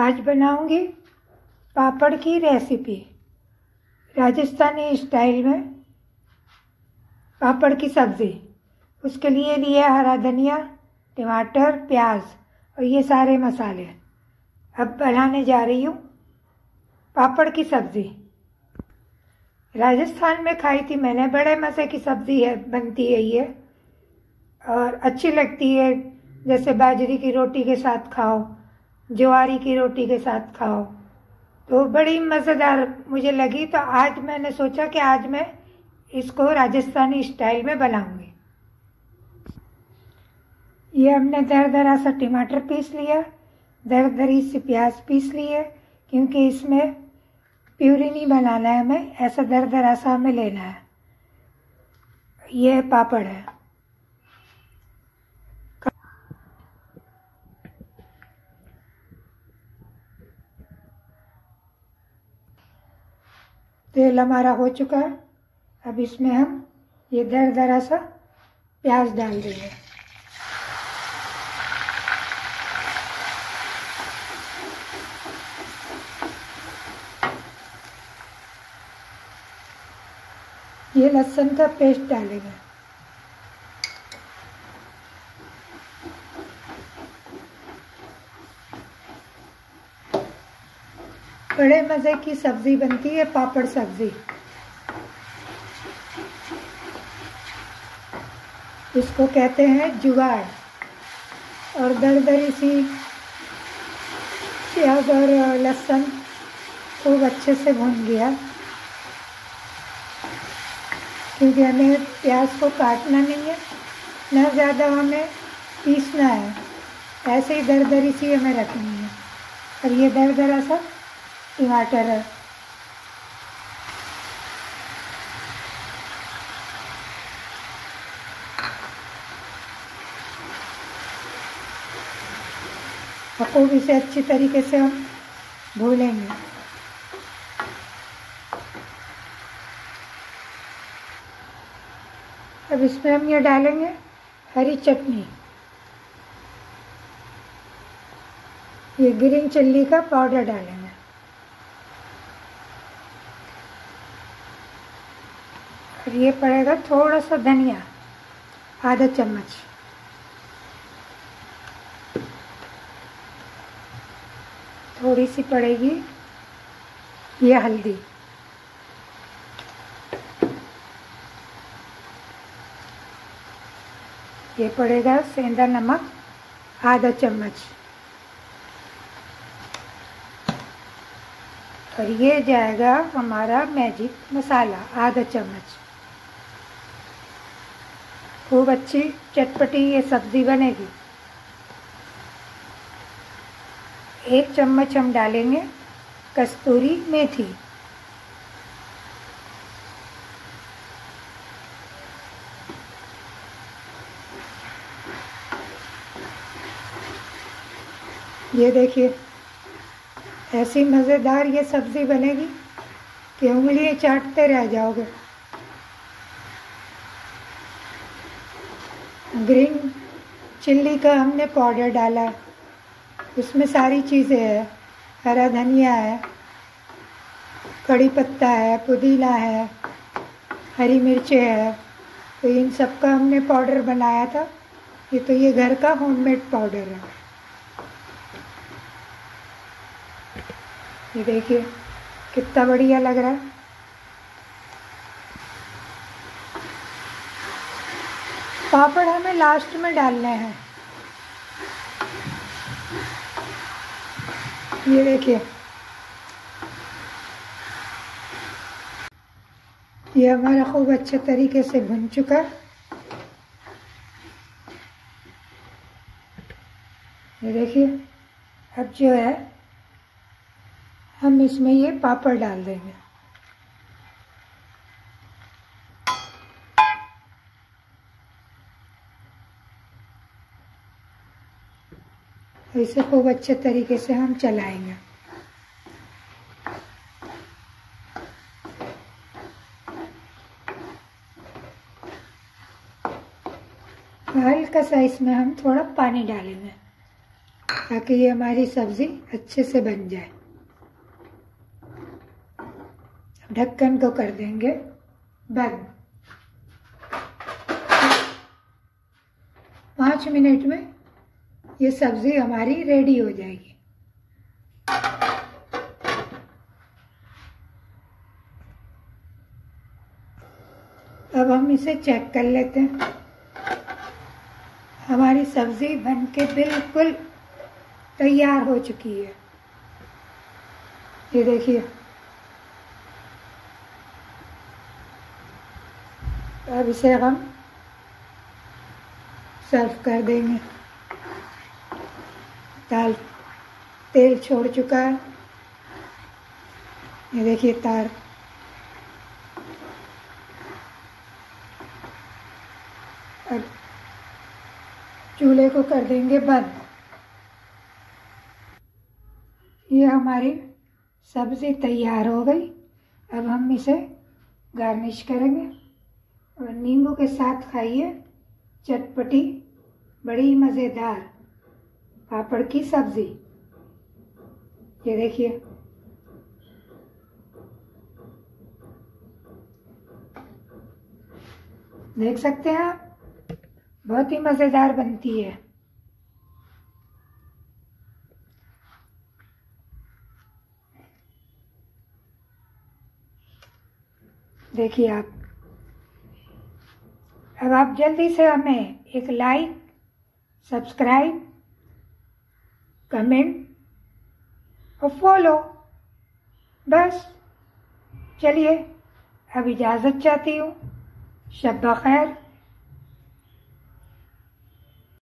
आज बनाऊंगी पापड़ की रेसिपी, राजस्थानी स्टाइल में पापड़ की सब्ज़ी। उसके लिए लिया हरा धनिया, टमाटर, प्याज और ये सारे मसाले। अब बनाने जा रही हूँ पापड़ की सब्ज़ी। राजस्थान में खाई थी मैंने, बड़े मज़े की सब्ज़ी है, बनती है ये और अच्छी लगती है। जैसे बाजरे की रोटी के साथ खाओ, ज्वारी की रोटी के साथ खाओ, तो बड़ी मज़ेदार मुझे लगी। तो आज मैंने सोचा कि आज मैं इसको राजस्थानी स्टाइल में बनाऊंगी। ये हमने दरदरा सा टमाटर पीस लिया, दरदरी सी प्याज पीस ली है, क्योंकि इसमें प्यूरी नहीं बनाना है हमें, ऐसा दरदरा सा हमें लेना है। ये पापड़ है। तेल हमारा हो चुका है। अब इसमें हम ये दरदरा सा प्याज डाल देंगे। ये लहसुन का पेस्ट डालेंगे। बड़े मज़े की सब्ज़ी बनती है पापड़ सब्ज़ी। इसको कहते हैं जुगाड़। और दरदरी सी प्याज और लहसुन खूब अच्छे से भून लिया, क्योंकि हमें प्याज को काटना नहीं है, न ज़्यादा हमें पीसना है, ऐसे ही दरदरी सी हमें रखनी है। और ये दरदरा सा टमाटर है। खूब इसे अच्छी तरीके से हम भूनेंगे। अब इसमें हम ये डालेंगे हरी चटनी, ये ग्रीन चिल्ली का पाउडर डालेंगे। और ये पड़ेगा थोड़ा सा धनिया, आधा चम्मच। थोड़ी सी पड़ेगी ये हल्दी। ये पड़ेगा सेंधा नमक, आधा चम्मच। और ये जाएगा हमारा मैजिक मसाला, आधा चम्मच। खूब अच्छी चटपटी ये सब्ज़ी बनेगी। 1 चम्मच हम डालेंगे कस्तूरी मेथी। ये देखिए, ऐसी मज़ेदार ये सब्ज़ी बनेगी कि उंगलियां चाटते रह जाओगे। ग्रीन चिल्ली का हमने पाउडर डाला है, उसमें सारी चीज़ें हैं। हरा धनिया है, कड़ी पत्ता है, पुदीना है, हरी मिर्चें है। तो इन सब का हमने पाउडर बनाया था। ये घर का होममेड पाउडर है। ये देखिए कितना बढ़िया लग रहा है। पापड़ हमें लास्ट में डालने हैं। ये देखिए, ये हमारा खूब अच्छे तरीके से भुन चुका। ये देखिए, अब जो है हम इसमें ये पापड़ डाल देंगे। इसे खूब अच्छे तरीके से हम चलाएंगे। हल्का सा इसमें हम थोड़ा पानी डालेंगे। ताकि ये हमारी सब्ज़ी अच्छे से बन जाए। ढक्कन को कर देंगे बंद। 5 मिनट में ये सब्ज़ी हमारी रेडी हो जाएगी। अब हम इसे चेक कर लेते हैं। हमारी सब्ज़ी बनके बिल्कुल तैयार हो चुकी है। ये देखिए, अब इसे हम सर्व कर देंगे। दाल तेल छोड़ चुका है। ये देखिए तार। अब चूल्हे को कर देंगे बंद। ये हमारी सब्ज़ी तैयार हो गई। अब हम इसे गार्निश करेंगे और नींबू के साथ खाइए चटपटी बड़ी मज़ेदार पापड़ की सब्ज़ी। ये देखिए, देख सकते हैं आप, बहुत ही मज़ेदार बनती है। देखिए आप, अब आप जल्दी से हमें एक लाइक, सब्सक्राइब, कमेंट और फॉलो, बस। चलिए अब इजाज़त चाहती हूँ। शब बख़ैर।